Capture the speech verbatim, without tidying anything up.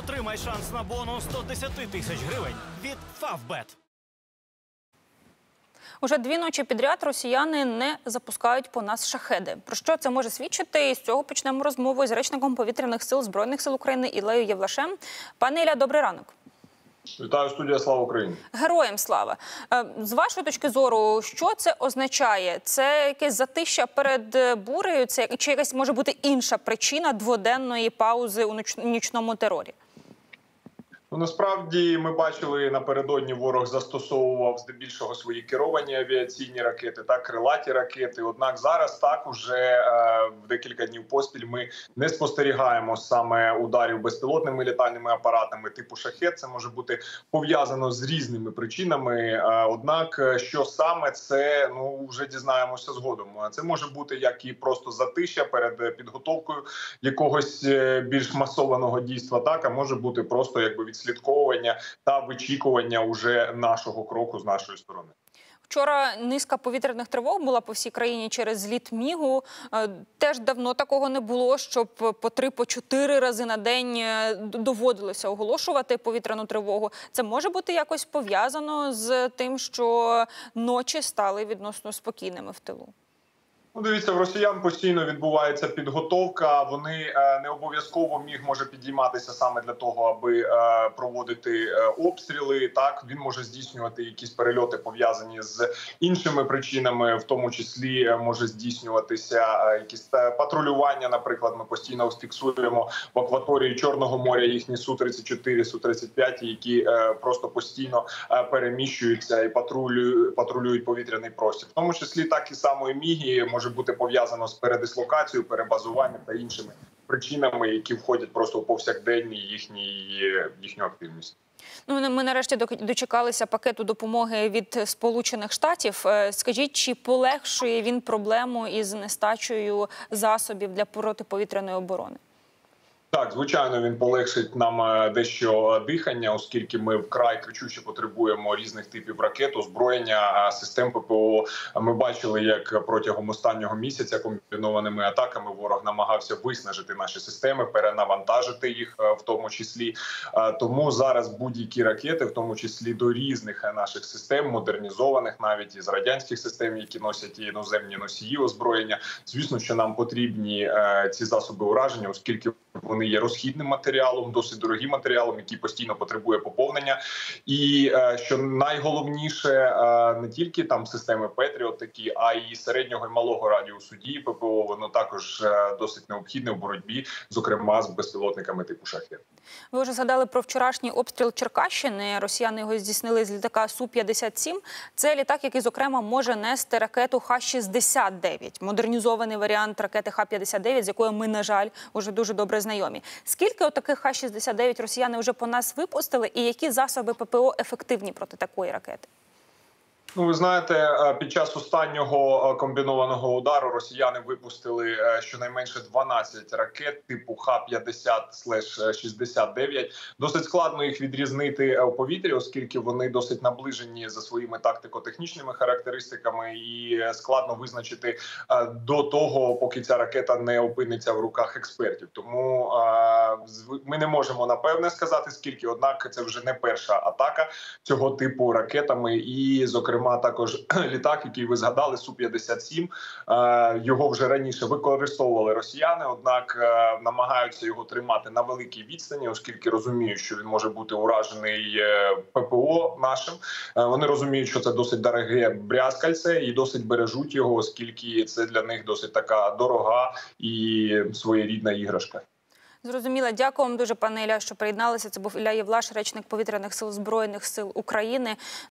Отримай шанс на бонус сто десять тисяч гривень від Фавбет. Уже дві ночі підряд росіяни не запускають по нас шахеди. Про що це може свідчити? І з цього почнемо розмову з речником повітряних сил Збройних сил України Іллею Євлашем. Пане Ілля, добрий ранок. Вітаю, студія, слава Україні. Героям слава. З вашої точки зору, що це означає? Це якесь затища перед бурею? Це, чи якась може бути інша причина дводенної паузи у нічному терорі? Ну, насправді, ми бачили, напередодні ворог застосовував здебільшого свої керовані авіаційні ракети та крилаті ракети. Однак зараз так уже е, в декілька днів поспіль ми не спостерігаємо саме ударів безпілотними літальними апаратами типу «Шахед». Це може бути пов'язано з різними причинами. Е, однак, що саме це, ну, вже дізнаємося згодом. Це може бути як і просто затища перед підготовкою якогось більш масованого дійства, так, а може бути просто якби від слідковування та вичікування уже нашого кроку з нашої сторони. Вчора низка повітряних тривог була по всій країні через зліт Мігу. Теж давно такого не було, щоб по три, по чотири рази на день доводилося оголошувати повітряну тривогу. Це може бути якось пов'язано з тим, що ночі стали відносно спокійними в тилу? Ну, дивіться, в росіян постійно відбувається підготовка. Вони е, не обов'язково Міг може підійматися саме для того, аби е, проводити е, обстріли. Так, він може здійснювати якісь перельоти, пов'язані з іншими причинами, в тому числі е, може здійснюватися е, якісь патрулювання. Наприклад, ми постійно фіксуємо в акваторії Чорного моря їхні Су тридцять чотири, Су тридцять п'ять, які е, просто постійно е, переміщуються і патрулюють, патрулюють повітряний простір. В тому числі так і самої Міги може бути пов'язано з передислокацією, перебазуванням та іншими причинами, які входять просто у повсякденні їхній, їхню активність. Ну, ми нарешті дочекалися пакету допомоги від Сполучених Штатів. Скажіть, чи полегшує він проблему із нестачею засобів для протиповітряної оборони? Так, звичайно, він полегшить нам дещо дихання, оскільки ми вкрай кричуще потребуємо різних типів ракет, озброєння, систем ППО. Ми бачили, як протягом останнього місяця комбінованими атаками ворог намагався виснажити наші системи, перенавантажити їх в тому числі. Тому зараз будь-які ракети, в тому числі до різних наших систем, модернізованих навіть із радянських систем, які носять іноземні носії озброєння, звісно, що нам потрібні ці засоби ураження, оскільки вони є розхідним матеріалом, досить дорогим матеріалом, який постійно потребує поповнення. І що найголовніше, не тільки там системи Петріот такі, а й середнього і малого радіусу дії ППО, воно також досить необхідне в боротьбі, зокрема з безпілотниками типу «Шахед». Ви вже згадали про вчорашній обстріл Черкащини. Росіяни його здійснили з літака Су п'ятдесят сім. Це літак, який, зокрема, може нести ракету Х шістдесят дев'ять. Модернізований варіант ракети Х п'ятдесят дев'ять, з якою ми, на жаль, уже дуже добре знайомі. Скільки отаких Х шістдесят дев'ять росіяни вже по нас випустили і які засоби ППО ефективні проти такої ракети? Ну, ви знаєте, під час останнього комбінованого удару росіяни випустили щонайменше дванадцять ракет типу Х п'ятдесят шістдесят дев'ять. Досить складно їх відрізнити у повітрі, оскільки вони досить наближені за своїми тактико-технічними характеристиками, і складно визначити до того, поки ця ракета не опиниться в руках експертів. Тому ми не можемо напевне сказати, скільки, однак це вже не перша атака цього типу ракетами, і, зокрема, також літак, який ви згадали, Су п'ятдесят сім, його вже раніше використовували росіяни, однак намагаються його тримати на великій відстані, оскільки розуміють, що він може бути уражений ППО нашим. Вони розуміють, що це досить дороге брязкальце і досить бережуть його, оскільки це для них досить така дорога і своєрідна іграшка. Зрозуміло. Дякую вам дуже, пане Ілля, що приєдналися. Це був Ілля Євлаш, речник повітряних сил Збройних сил України.